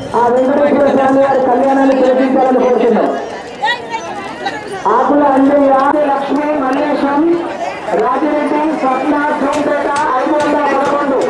ఆ వెంకటేశ్వర స్వామి వారి కళ్యాణాన్ని జరిపించాలని కోరుతున్నాం. ఆకుల అంజయ్య, లక్ష్మి, మల్లేశం, రాజిరెడ్డి, స్వప్న, సోంపేట, 511.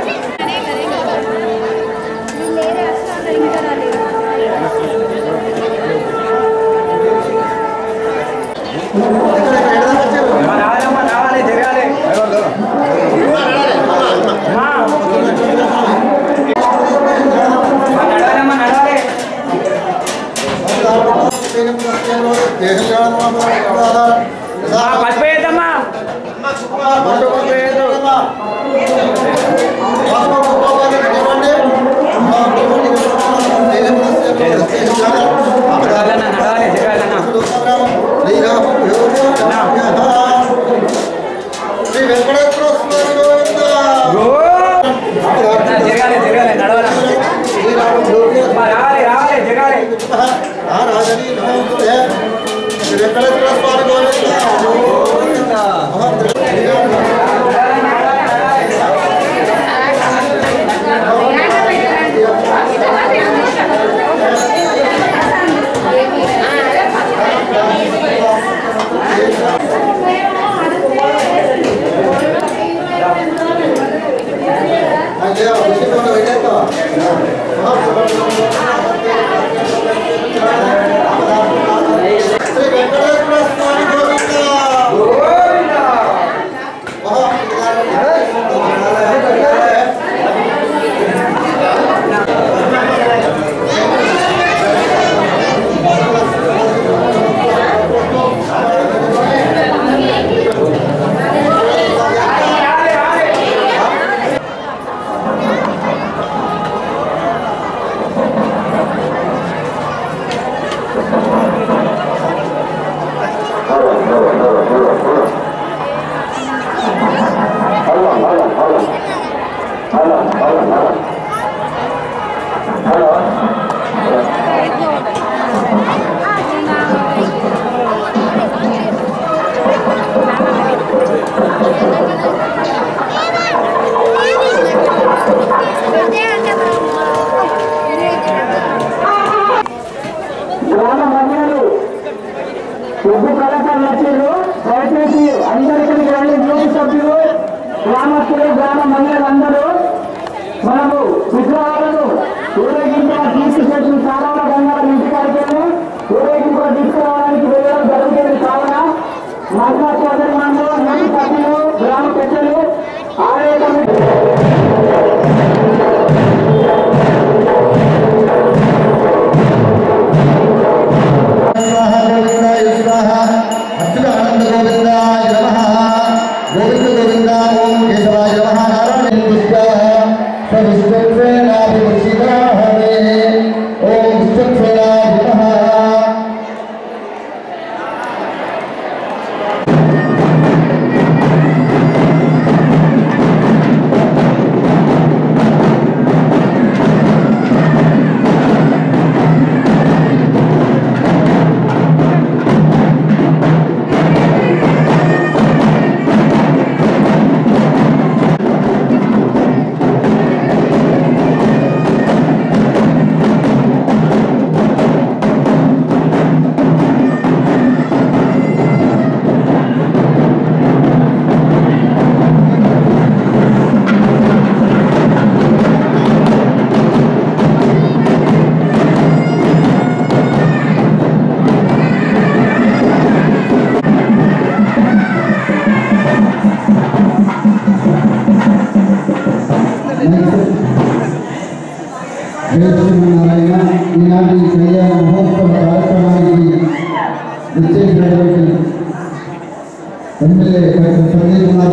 దయచేసి అందరికీ యూత్ సభ్యులు, గ్రామస్తులు, గ్రామ మహిళలందరూ మనము విగ్రహాలను ఊరేగింపుగా తీసుకొచ్చిన సాధారణ గంగాల ఇంటికాడికి ఊరేగింపుగా తీసుకురావడానికి వెళ్ళడం జరుగుతుంది. కావున మహిళా సోదరులు, యూత్ సభ్యులు, గ్రామ పెద్దలు, ఆలయ కమిటీ ఈనాటి కళ్యాణ మహోత్సవ కార్యక్రమానికి విచ్చేసినటువంటి ఎమ్మెల్యే సంజయ్ కుమార్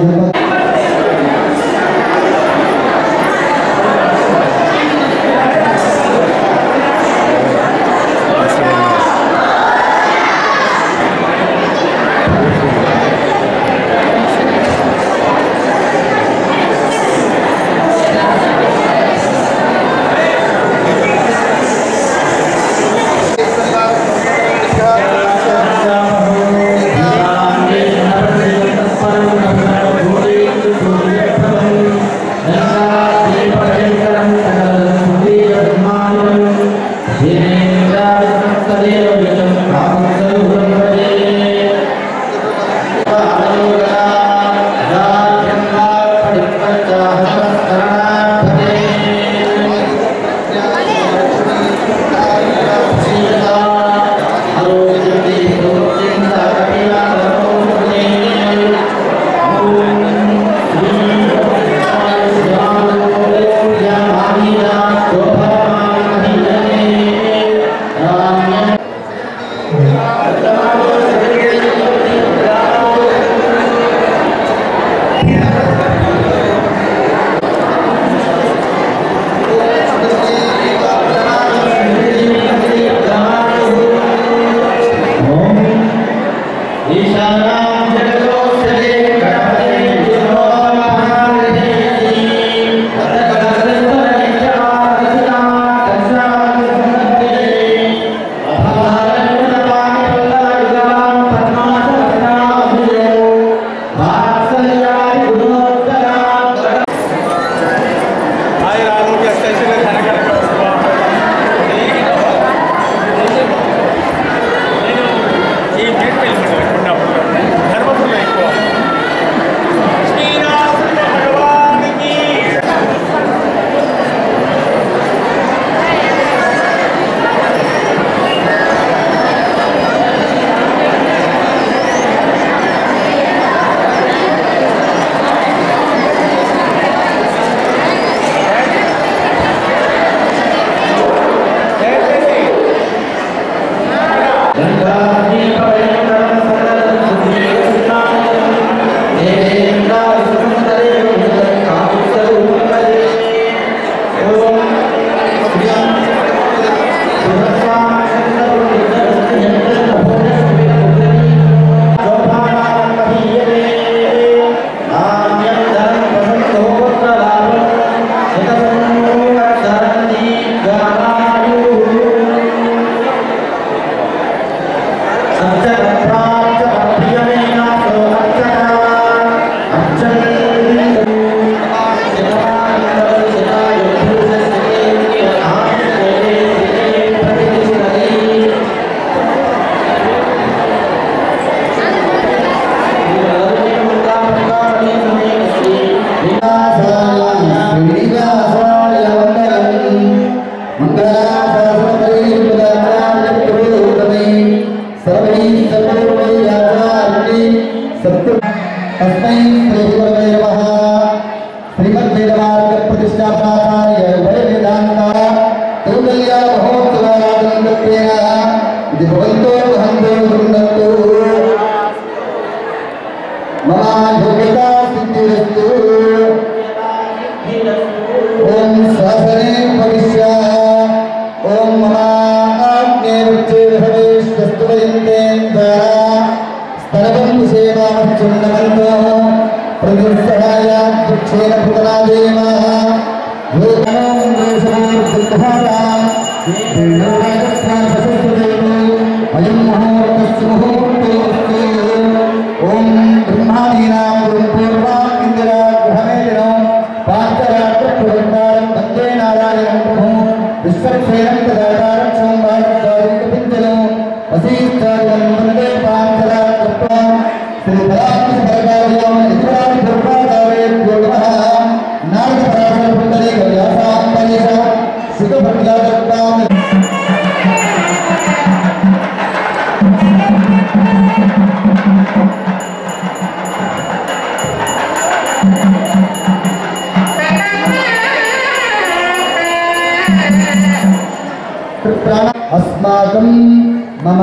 अस्माकं मम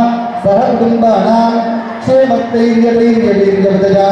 सहकुटुम्बानां क्षेमस्थैर्यधैर्यवीर्यवदया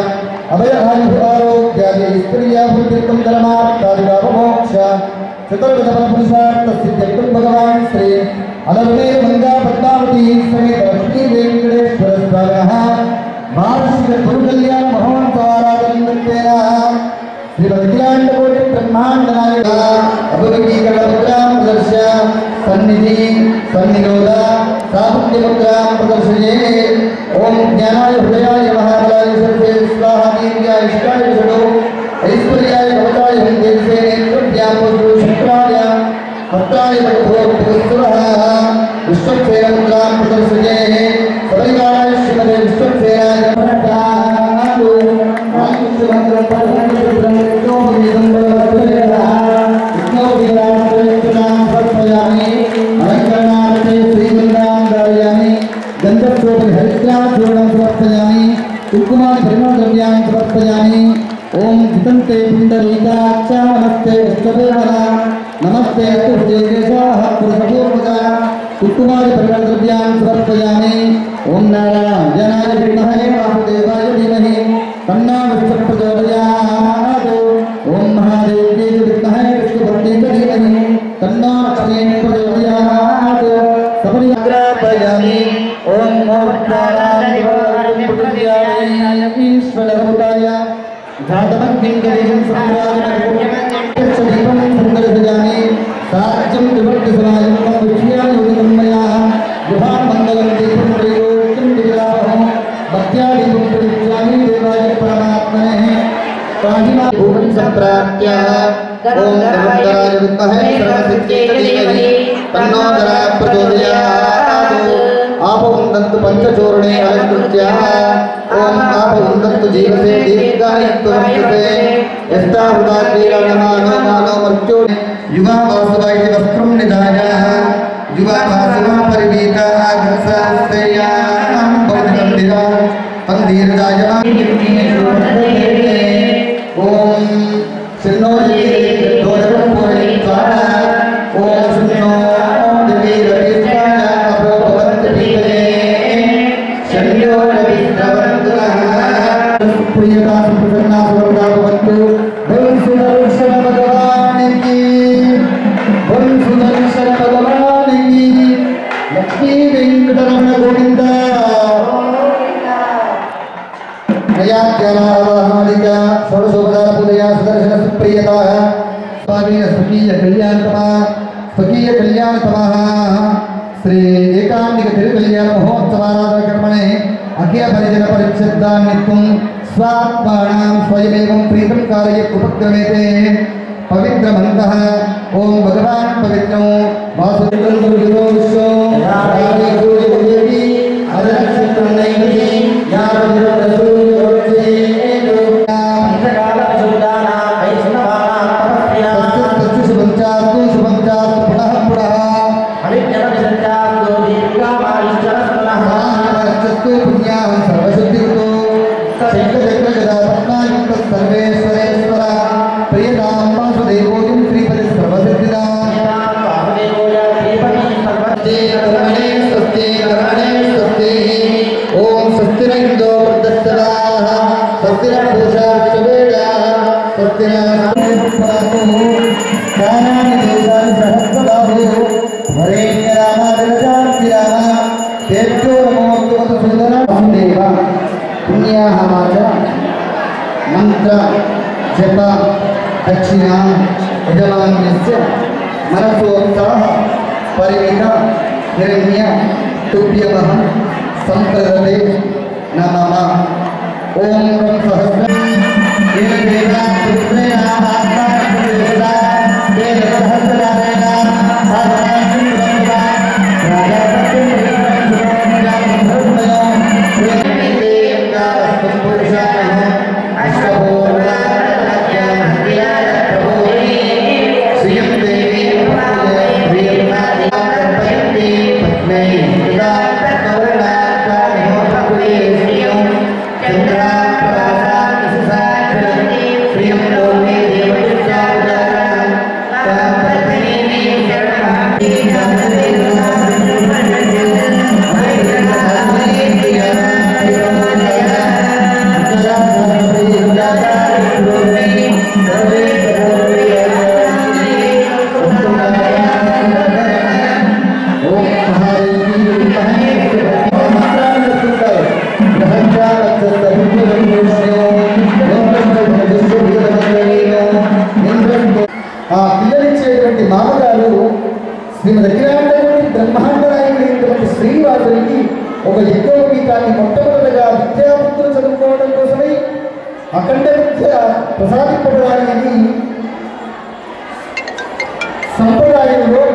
अभयारोग्यादिस्त्रियाभूतिर्कं धर्मार्थादिलाभमोक्ष चतुर्विधफलपुरुषार्थसिद्ध्यर्थं भगवान् श्री अलवनेर मंगा पद्मावती समेत लक्ष्मी वेंकटेश्वर स्वामिनः वार्षिक गुरुकल्याण महोत्सवाराधनत्वेन श्रीमद्विलाण्डकोटि ब्रह्माण्ड नायक अभिवृद्धिकरणमुद्रां प्रदर्श्य सन्निधि सन्निरोध साधुत्यमुद्रां प्रदर्शये ओम ज्ञानाय हृदयाय महाबलाय सर्वे स्वाहा वीर्याय शिवाय षडो ऐश्वर्याय कवचाय देवसे नेत्रज्ञापोषु शुक्राय हस्ताय भगवतः विश्वक्षेत्रं प्रदर्शये सदैवाय श्रीमते विश्वक्षेत्राय नमः आयुष्यमंत्रं परमं जो विदंबरवत्तयः विष्णु विराजनां समर्पयामि अलंकरणार्थे श्रीगंधां धारयामि गंधस्रोत हरिद्रा चूर्णं समर्पयामि कुंकुमान् परिमलद्रव्यान् समर्पयामि ओम जितन्ते पुंडरीकाक्षा नमस्ते विष्णुदेवः नमस्ते तुभ्येकेशाः पुरुषपूर्वका कुंकुमान् परिमलद्रव्यान् समर्पयामि ओम नारायणाय विद्महे वासुदेवाय धीमहि तन्नो विष्णुः प्रचोदयात् ओम महादेव्यै विद्महे विष्णुपत्न्यै धीमहि तन्नो लक्ष्मीः प्रचोदयात् सपरिग्रापयामि ओम मोक्षाराय ईश्वरभूताय जातमग्निं गणेशं संप्राजनं सुन्दरसजामि साज्यं विभक्तिसमाजं विषयायोगितं मया विभामङ्गलं दीपं प्रयोक्तं विग्रहं भक्त्यादीपं प्रयुज्यामि देवाय परमात्मने पाहिमा भूमिं सम्प्राप्य ओम धर्मधराय विद्महे सर्वसिद्धिये धीमहि तन्नो धरा प्रचोदयात् आपवन्दन्तु पंचचूर्णे अलङ्कृत्य ओम आपवन्दन्तु जीवसे दीर्घायुत्ववर्तते यस्तावता क्रीडामानो मानो मर्त्यो युवा वासुवाय वस्त्रं निधाय युवा वासुवा परिवीता घसास्तयां बौद्धमन्दिरा पंदीर्जायमानि ओम सिन्नोजि दोरं पूरयित्वा ओम सिन्नो प्रियता सुप्रसन्ना सुवर्गा भवन्तु बोल सुदर्शन भगवान की लक्ष्मी वेंकटरमण गोविंद नयाज्ञानावाहनादिका षोडशोपचार पूजया सुदर्शन सुप्रियता स्वामी स्वकीय कल्याणतमः श्री एकांतिक तिरुकल्याण महोत्सवाराधन कर्मणे अखिल परिजन परिच्छेदान्नित्यं स्वात्मानां स्वयमेवं प्रीतं कारयेत् उपक्रमेते पवित्रमन्तः ओम भगवान पवित्रो वासुदेवं गुरुदेवो विश्वो राधे गुरुदेवी अदर्शितं नैवति यावद्रसूयोचे अंतकाल सुदाना वैष्णवानां तपस्विनां सुबंचास्तु पुनः पुनः हरिजन विसंचास्तु दीर्घामायुष्यरत्नः सारस्तु पुण्यां सर्वशुद्धिर्तो शंखचक्रगदा पद्मायुक्त सर्वेश्वरेश्वर प्रियतां वासुदेवोऽयं श्रीपति सर्वसिद्धिदां स्वस्ति ओम स्वस्ति न इन्दो वृद्धस्तदाः स्वस्ति न पूषा विश्ववेदाः स्वस्ति न ज्ञानानि देशानि सहस्रबाहु वरेण्यरामादिरजान्तिराः तेभ्यो नमोऽस्तु सुन्दर वासुदेव पुण्याहमाच मंत्र जप दक्षिणा यजमान्यस्य मनसोत्साह परिमित हिरण्य तुभ्यमहं संप्रदते नमः ओम सहस्र శ్రీమద్ అఖిలాండకోటి బ్రహ్మాండరాయుడైనటువంటి శ్రీనివాసునికి ఒక యజ్ఞ గీతాన్ని మొట్టమొదటిగా విద్యావంతులు చదువుకోవడం కోసమై అఖండ విద్య ప్రసాదింపబడాలని సంప్రదాయంలో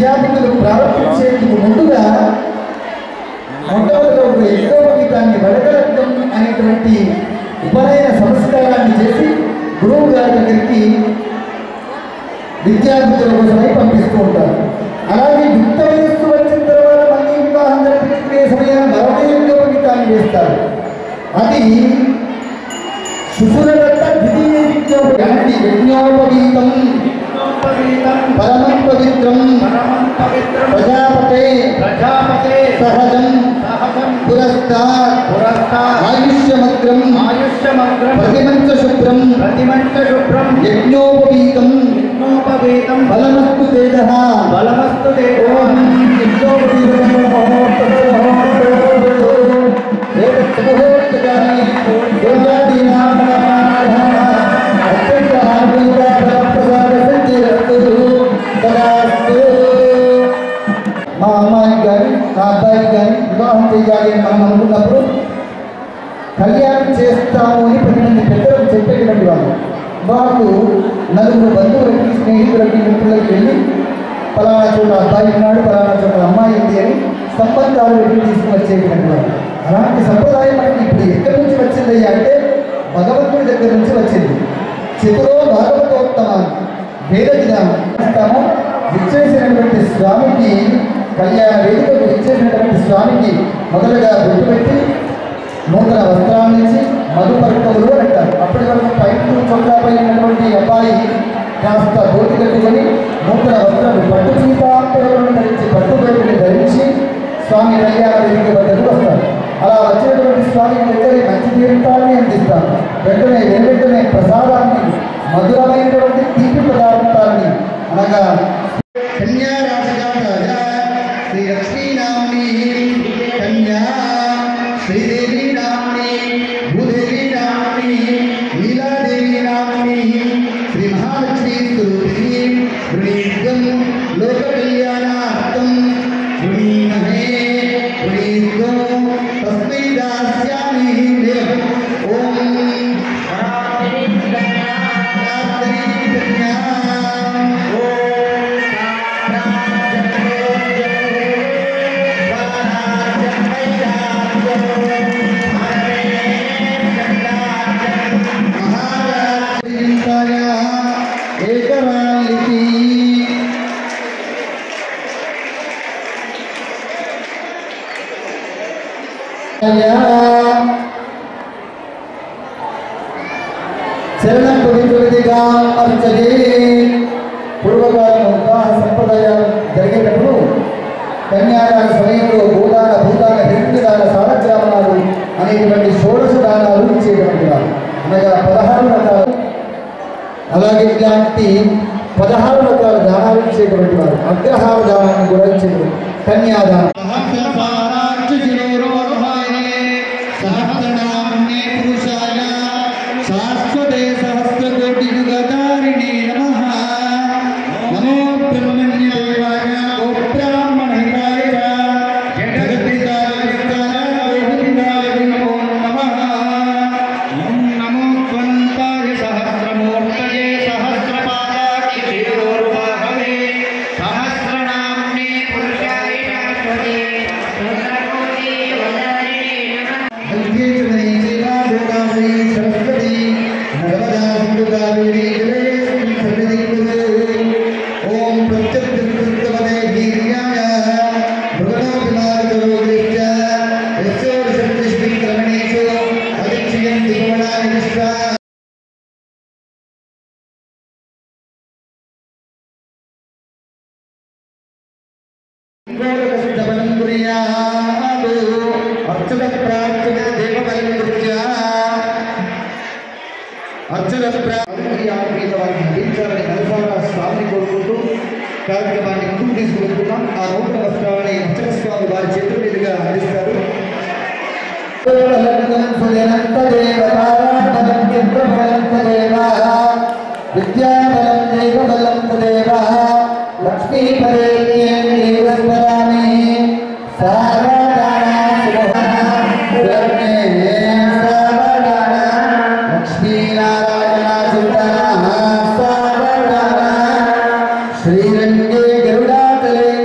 విద్యార్థులు ప్రారంభించేందుకు ముందుగా మొట్టమొదటి ఒక యజ్ఞోపవీతాన్ని వడగలగ్నం అనేటువంటి ఉపనయన సంస్కారాన్ని చేసి గురువు గారి దగ్గరికి విద్యార్థుల కోసమై పంపిస్తూ ఉంటారు. అలాగే యుక్త వయస్సు వచ్చిన తర్వాత మళ్ళీ వివాహం జరిపించుకునే సమయాన్ని మరొక యజ్ఞోపవీతాన్ని వేస్తారు. అది శుభురదత్త ద్వితీయ యజ్ఞోపవీతం పరమం పవిత్రం ప్రజాపతే సహజం పురస్తాత్ ఆయుష్యమగ్రం ప్రతిమంచ శుభ్రం యజ్ఞోపవీతం బలమస్తు తేజః మా అమ్మాయికి కానీ నా అబ్బాయికి కానీ వివాహం చేయాలి అని మనం అనుకున్నప్పుడు కళ్యాణం చేస్తాము అని 10 మంది పెద్దలకు చెప్పేటువంటి వాళ్ళు వాళ్ళు నలుగురు బంధువులకి స్నేహితులకి మిత్రులకి వెళ్ళి ఫలానా చోట అబ్బాయి ఉన్నాడు, ఫలానా చోట అమ్మాయి ఉంది అని సంబంధాలు వెళ్ళి తీసుకువచ్చేటువంటి వాళ్ళు. అలాంటి సంప్రదాయం మనకి ఇప్పుడు ఎక్కడి నుంచి వచ్చింది అంటే భగవంతుడి దగ్గర నుంచి వచ్చింది. చితులో భాగవతోత్తమాన్ని వేద విధానం ఇస్తాము. విచ్చేసినటువంటి స్వామికి కళ్యాణ వేదికకు విచ్చేసినటువంటి స్వామికి మొదలుగా బొట్టు పెట్టి నూతన వస్త్రాన్ని ఇచ్చి మధుపర్కములు అంటారు. అప్పటి వరకు పైపు చొక్కాపై ఉన్నటువంటి అబ్బాయి కాస్త బోటి కట్టుకొని నూతన వస్త్రాలు పట్టు చీతాంబరులను ధరించి పట్టుబయటిని ధరించి స్వామి కళ్యాణ వేదిక వద్దకు వస్తారు. అలా వచ్చినటువంటి స్వామి దగ్గర మంచి తీర్థాన్ని అందిస్తారు. వెంటనే ప్రసాదాన్ని మధురమైనటువంటి తీపి పదార్థాన్ని అనగా కన్యారాజాత శ్రీ లక్ష్మీనామ్ని కన్యా శ్రీదేవి నామ్ని భూదేవి నామ్ని లీలాదేవి నామ్ని శ్రీ మహాలక్ష్మీ స్వరూపిణి వృణీత్వం లోక కళ్యాణార్థం వృణీమహే వృణీత్వం తస్మై దాస్యామి ఓం శరణం పవిత్రుడిగా అర్చనే. పూర్వకాలం వివాహ సంప్రదాయాలు జరిగేటప్పుడు కన్యాదాన సమయంలో భూదాన హిరణ్యదాన సాలగ్రామాలు అనేటువంటి 16 దానాలు ఇచ్చేటువంటి వారు, అనగా 16 రకాలు. అలాగే ఇలాంటి 16 రకాల దానాలు ఇచ్చేటువంటి వారు అగ్రహార దానాన్ని కూడా ఇచ్చేటువంటి కన్యాదానం. శాశ్వతే సహస్రకోటి యుగధారిణే నమః. నమో బ్రహ్మణ్య దేవాయ ఓ బ్రాహ్మణ హితాయ జగద్ధితాయ నమో నమః. ఓం నమో త్వంతాయ సహస్రమూర్తయే సహస్రపాదాకి శిరోర్వాహవే సహస్రనామ్నే పురుషాయ శాశ్వతే సహస్రకోటి యుగధారిణే నమః. ఓం ప్రత్యక్ష వీర్యాయ మృగణోభిమానోగ్రీశ్చ యశోషక్తిష్మిక్రమణేషు అదిక్షయంతి భవనాని విశ్వా. గోరకసిద్ధబలం కుర్యాత్ అర్చన ప్రార్థన దేవబలం కృత్యా అర్చన వారిని నటించాలని మనసారా స్వామిని కోరుకుంటూ కార్యక్రమాన్ని ముందుకు తీసుకువెళ్తున్నాం. ఆ నూతన వస్త్రాన్ని అర్చన స్వామి వారి చేతుల మీదుగా అందిస్తారు. విద్యాబలం దైవబలం తదేవ లక్ష్మీపదే స్మరామి లక్ష్మీనారాయణ శ్రీరంగే గరుడాతలే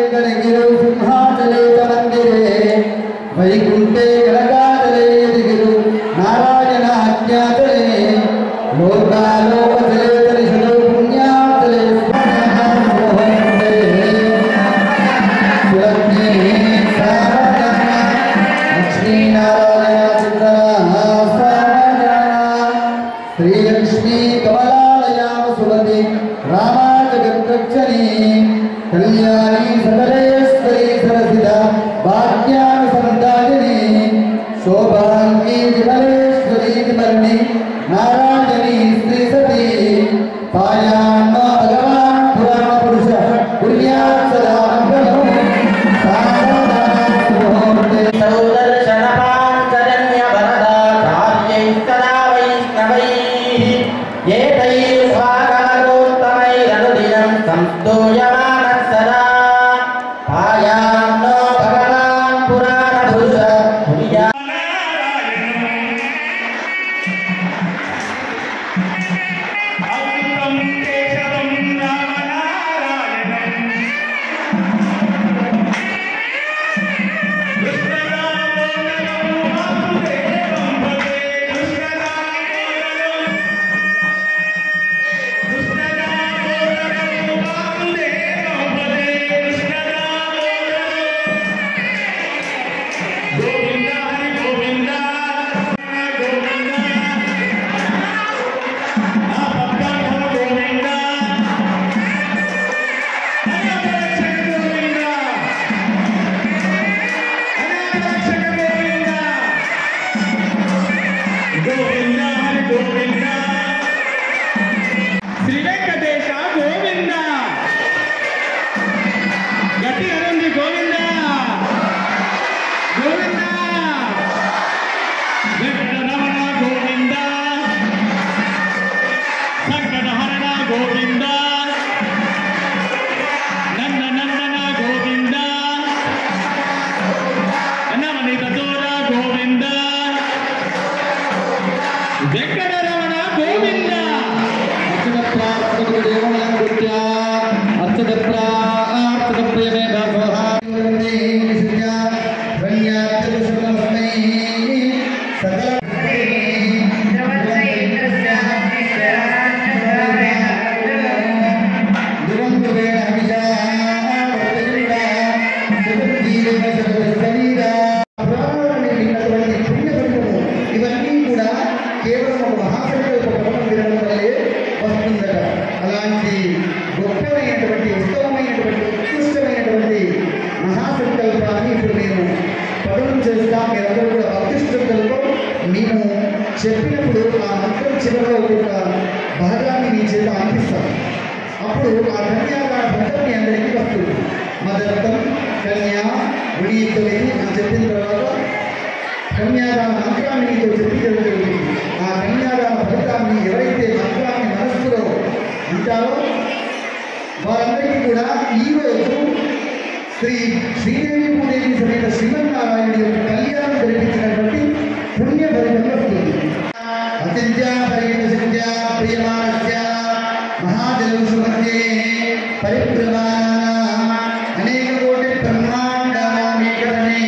చేస్తాం. మీరందరూ కూడా భక్తి శ్రద్ధలతో మేము చెప్పినప్పుడు ఆ మంత్రం చివరిలో ఒక భాగాన్ని మీ చేత అనిపిస్తాం. అప్పుడు ఆ కన్యాదాన ఫలితం మీ అందరికీ వస్తుంది. మదర్థం కన్యా విడీతమే అని చెప్పిన తర్వాత కన్యాదాన మంత్రాన్ని మీతో చెప్పించగలుగుతుంది. ఆ కన్యాదాన ఫలితాన్ని ఎవరైతే మంత్రాన్ని మనస్సులో ఉంటారో వారందరికీ కూడా ఈరోజు శ్రీదేవి భూదేవి సమేత శ్రీమన్నారాయణ యొక్క కళ్యాణం జరిపించినటువంటి పుణ్య ఫలితం వస్తుంది. అత్యంత్యా పరిగణించ ప్రియమానస్య మహాజలౌషు మధ్యే పరిభ్రమాణ అనేక కోటి బ్రహ్మాండానామేకరణే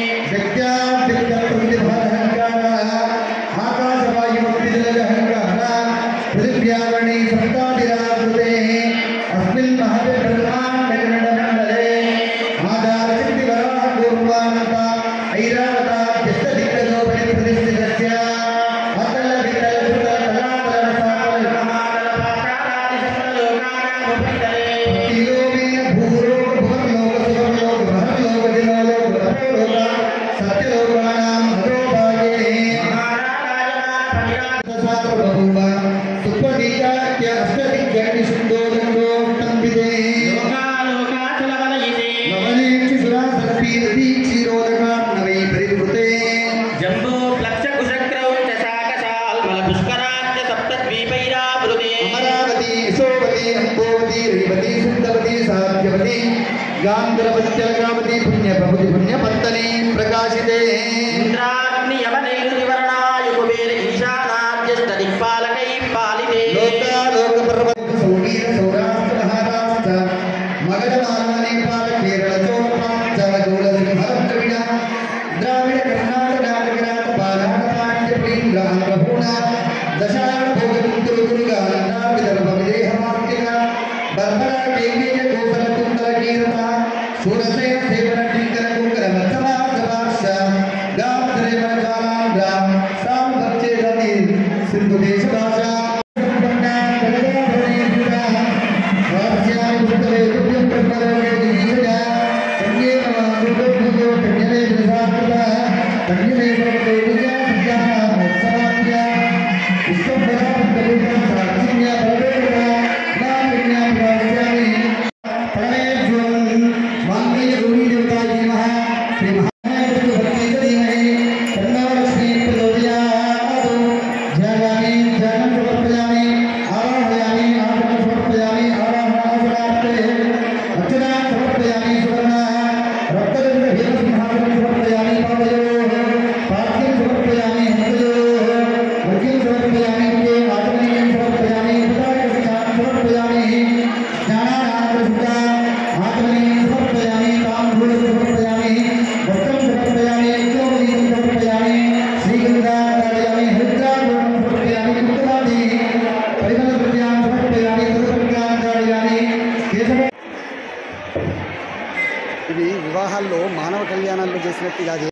వ్యక్త్యాద్యక్తప్రతిభాహంకార ఆకాశవాయుమగ్నిజలహంకార పృథివ్యావరణే సప్తాభిరాకృతే అస్మిన్ మహతే బ్రహ్మాండగణమండలే ఆధారశక్తి వరాహ పూర్వానంత ఐరావత దిష్టదిగ్గజో పరిప్రతిష్ఠితస్య అతల వితల సుతల తలాతల సాతల మహాతల పాతాళాది సకల లోకానాం ఉపరితలే తిలోమేన భూలోక భువర్లోక సువర్లోక బహర్లోక దినోలోక తపోలోక సత్యలోకానాం అధోభాగే మహారాజాన సుప్రదీకాఖ్య అష్టదిగ్గణి శుద్ధోదండో తంబిదే లవనేక్షి సురాసర్పీరతి క్షీరోదకాన్నవై పరివృతే జంబో ప్లక్ష కుశక్రౌంచ శాకశాల్మల పుష్కరాజ్య సప్తద్వీపైరావృతే అమరావతి యశోవతి అంబోవతి రేవతి శుద్ధవతి సాధ్యవతి గాంధరవత్యలకావతి పుణ్యప్రభుతి పుణ్యపత్తనే ప్రకాశితే ఇంద్రాగ్ని యమనైరుతివర్ణాయు కుబేర ఈశానాద్యష్ట దిక్పాలకై పాలితే లోకాలోక పర్వత సౌవీర సౌరాష్ట్ర మహారాష్ట్ర మగధ మానవ నేపాల కేరళ చోళ గౌళ సింహద్రవిడ ద్రావిడ కర్ణాటక నాటకరాట పాలాట పాండ్య ప్రీంగ ఆంధ్రభూణ దశాణ భోగదుర్గులు దుర్గానంద విదర్భ విదేహమాత్రిక బర్బర కేంద్రీయ కోసల కుందల కీరత శూరసేన సేవన టింకర కుంకర మత్సమాసభాష గాత్రేవ జాలాంధ్ర సాంభక్చే గతి సింధు దేశ భాష ఇవి వివాహాల్లో మానవ కళ్యాణాల్లో చేసినట్టు కాదు.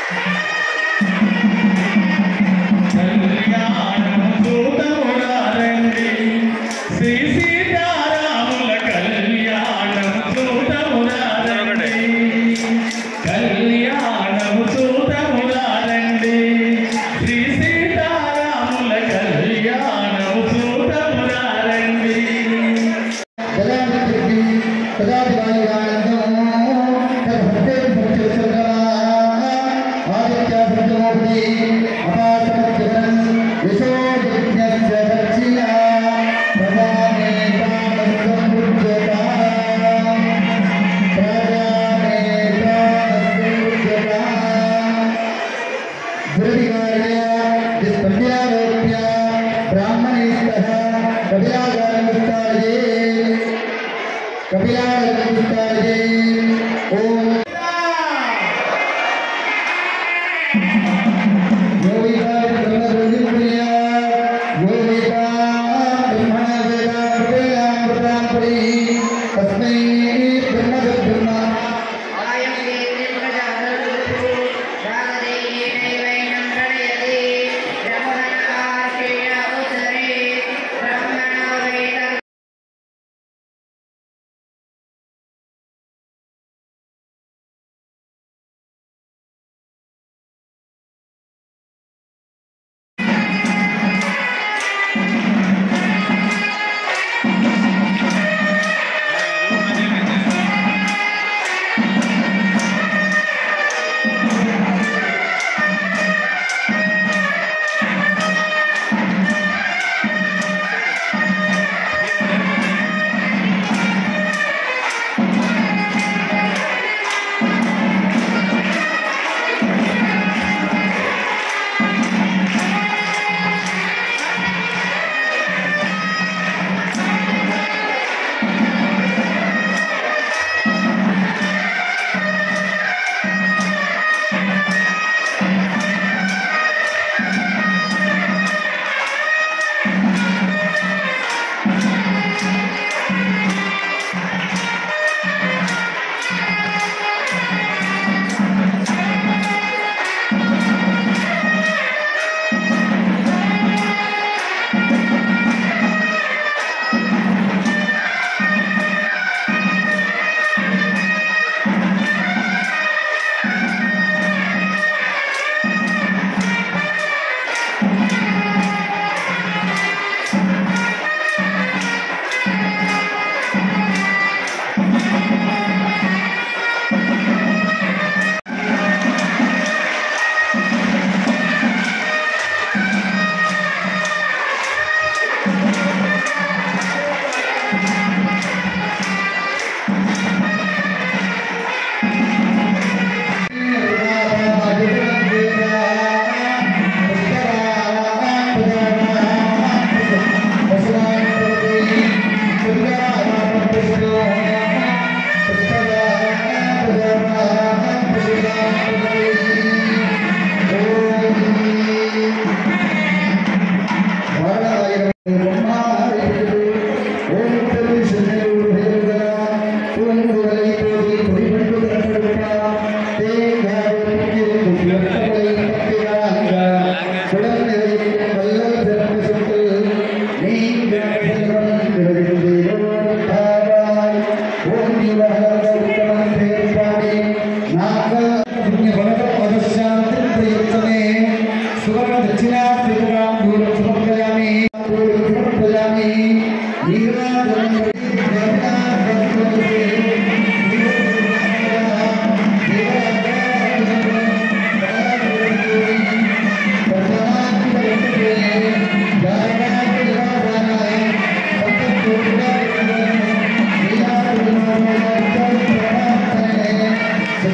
కళ్యాణం దూతమురారే कवियारोप्य ब्राह्मणेस्तः कवियागारमुस्ताये कवियागारमुस्ताये ओम योगिका ब्रह्मरुद्रिया योगिका ब्रह्मण वेदा प्रयामृतांपरि तस्मै ब्रह्मब्रह्म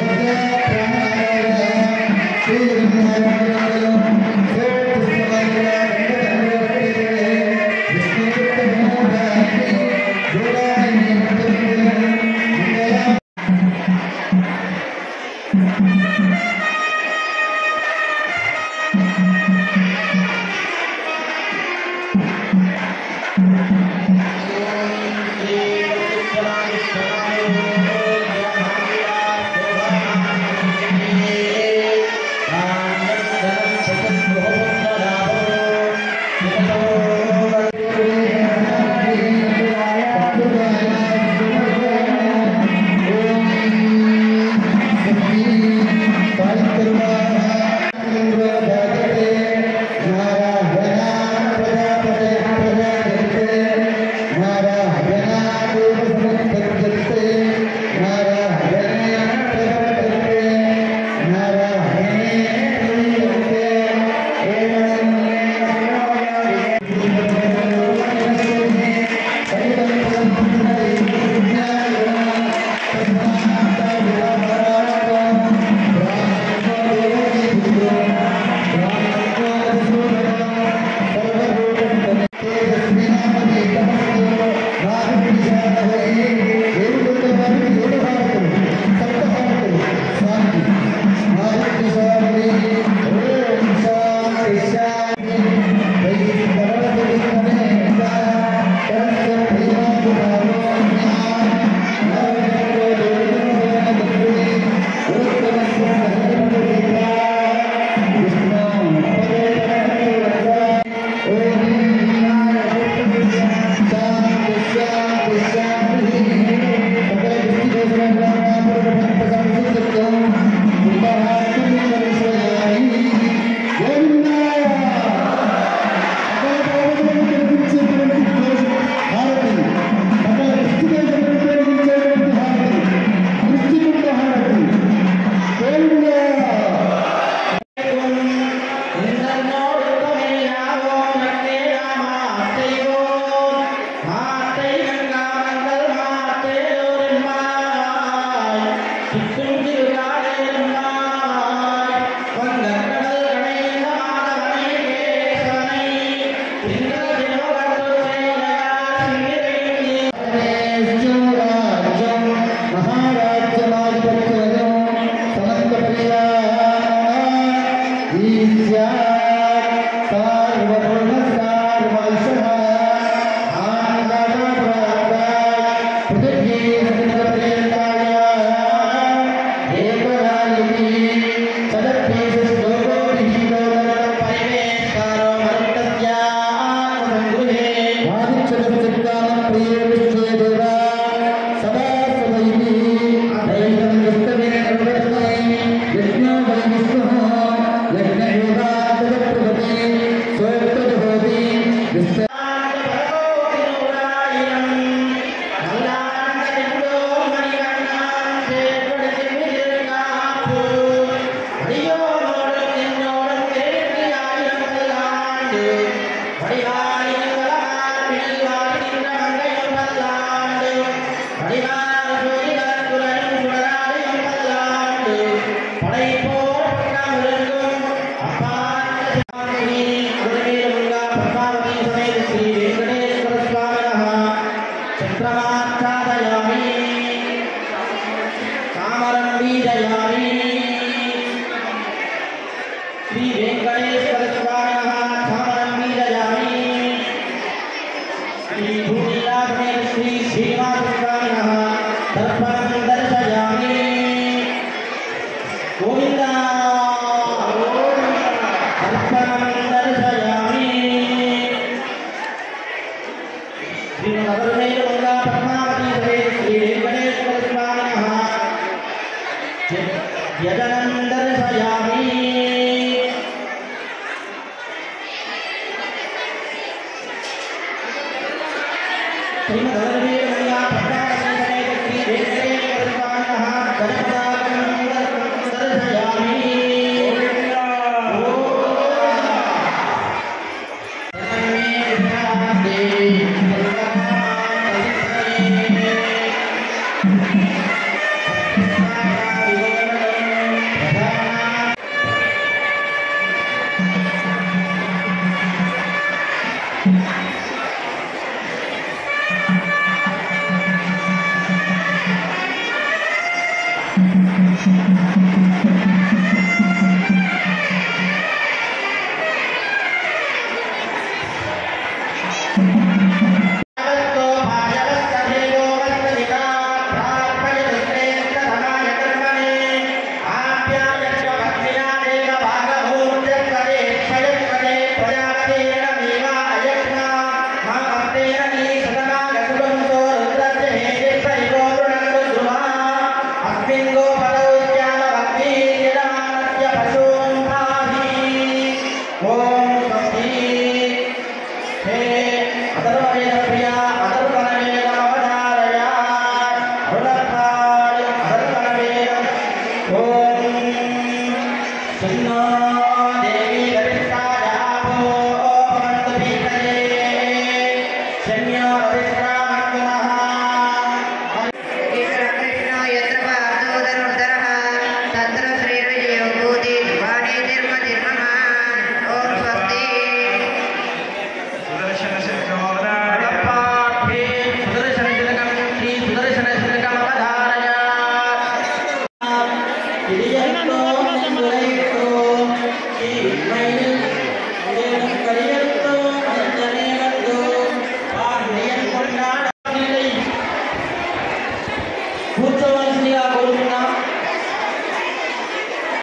Thank you. पद्मावती समेत श्री वेंकटेश्वर स्वामिनः चक्रमाच्छादयामि कामरं बीजयामि श्री वेंकटेश्वर स्वामिनः कामरं बीजयामि श्री भूमिला समेत श्री श्रीनिवास स्वामिनः दर्पणं दर्शयामि गोविंद दर्पणं दर्शयामि श्री नवरमेलमंगला पद्मावती समेत श्री वेंकटेश्वर स्वामिनः यजनं दर्शयामि श्री नवरमेलमंगला पद्मावती समेत श्री वेंकटेश्वर स्वामिनः गणपदाकं दर्शयामि Thank you.